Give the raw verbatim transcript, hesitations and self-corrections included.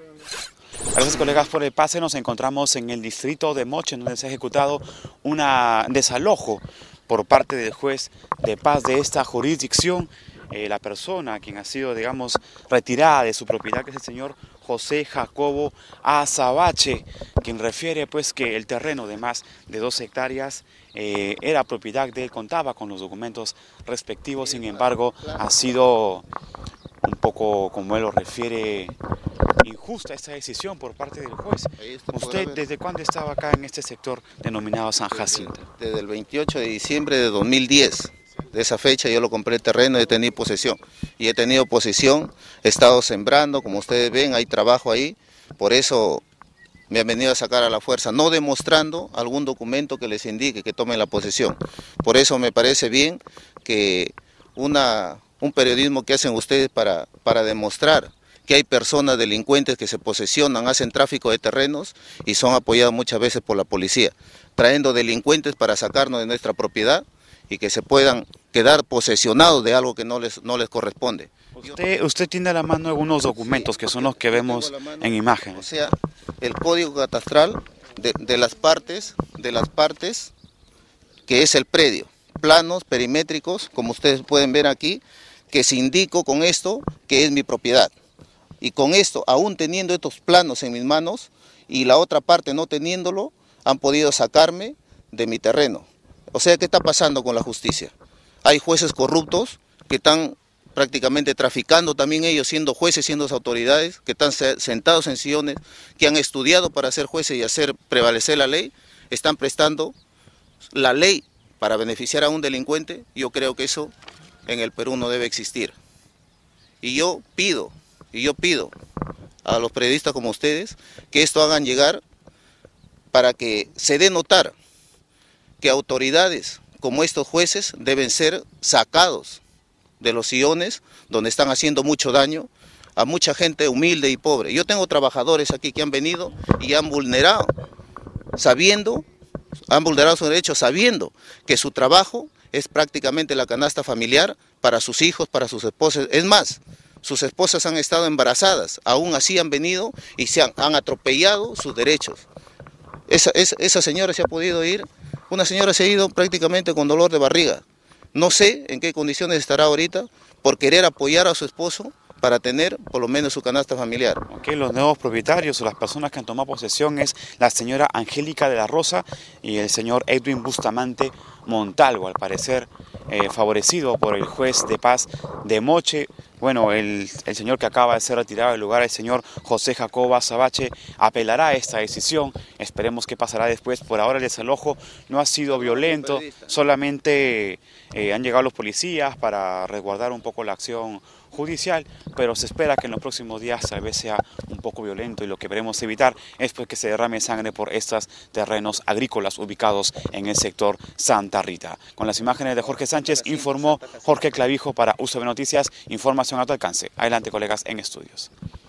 Gracias, colegas, por el pase. Nos encontramos en el distrito de Moche, donde se ha ejecutado un desalojo por parte del juez de paz de esta jurisdicción. Eh, la persona quien ha sido, digamos, retirada de su propiedad, que es el señor José Jacobo Azabache, quien refiere pues que el terreno de más de dos hectáreas eh, era propiedad de él, contaba con los documentos respectivos. Sin embargo, ha sido un poco, como él lo refiere, injusta esta decisión por parte del juez. ¿Usted desde cuándo estaba acá en este sector denominado San Jacinto? Desde, desde el veintiocho de diciembre de dos mil diez. De esa fecha yo lo compré el terreno y he tenido posesión. Y he tenido posesión, he estado sembrando, como ustedes ven, hay trabajo ahí. Por eso me han venido a sacar a la fuerza, no demostrando algún documento que les indique que tomen la posesión. Por eso me parece bien que una, un periodismo que hacen ustedes para, para demostrar que hay personas delincuentes que se posesionan, hacen tráfico de terrenos y son apoyados muchas veces por la policía, trayendo delincuentes para sacarnos de nuestra propiedad y que se puedan quedar posesionados de algo que no les, no les corresponde. Usted, usted tiene a la mano algunos documentos, sí, que son los que vemos mano, en imágenes. O sea, el código catastral de, de las partes, de las partes que es el predio, planos perimétricos, como ustedes pueden ver aquí, que se indicó con esto que es mi propiedad. Y con esto, aún teniendo estos planos en mis manos y la otra parte no teniéndolo, han podido sacarme de mi terreno. O sea, ¿qué está pasando con la justicia? Hay jueces corruptos que están prácticamente traficando también ellos, siendo jueces, siendo autoridades, que están sentados en sillones, que han estudiado para ser jueces y hacer prevalecer la ley, están prestando la ley para beneficiar a un delincuente. Yo creo que eso en el Perú no debe existir. Y yo pido, y yo pido a los periodistas como ustedes que esto hagan llegar para que se dé notar que autoridades como estos jueces deben ser sacados de los sillones donde están haciendo mucho daño a mucha gente humilde y pobre. Yo tengo trabajadores aquí que han venido y han vulnerado, sabiendo, han vulnerado sus derechos sabiendo que su trabajo es prácticamente la canasta familiar para sus hijos, para sus esposas. Es más, sus esposas han estado embarazadas, aún así han venido y se han, han atropellado sus derechos. Esa, esa, esa señora se ha podido ir. Una señora se ha ido prácticamente con dolor de barriga. No sé en qué condiciones estará ahorita por querer apoyar a su esposo para tener por lo menos su canasta familiar. Okay, los nuevos propietarios o las personas que han tomado posesión es la señora Angélica de la Rosa y el señor Edwin Bustamante Montalvo, al parecer eh, favorecido por el juez de paz de Moche. Bueno, el, el señor que acaba de ser retirado del lugar, el señor José Jacobo Azabache, apelará a esta decisión. Esperemos qué pasará después. Por ahora el desalojo no ha sido violento, solamente eh, han llegado los policías para resguardar un poco la acción judicial, pero se espera que en los próximos días tal vez sea un poco violento, y lo que queremos evitar es pues que se derrame sangre por estos terrenos agrícolas ubicados en el sector Santa Rita. Con las imágenes de Jorge Sánchez informó Jorge Clavijo para U S B Noticias, información a tu alcance. Adelante, colegas en estudios.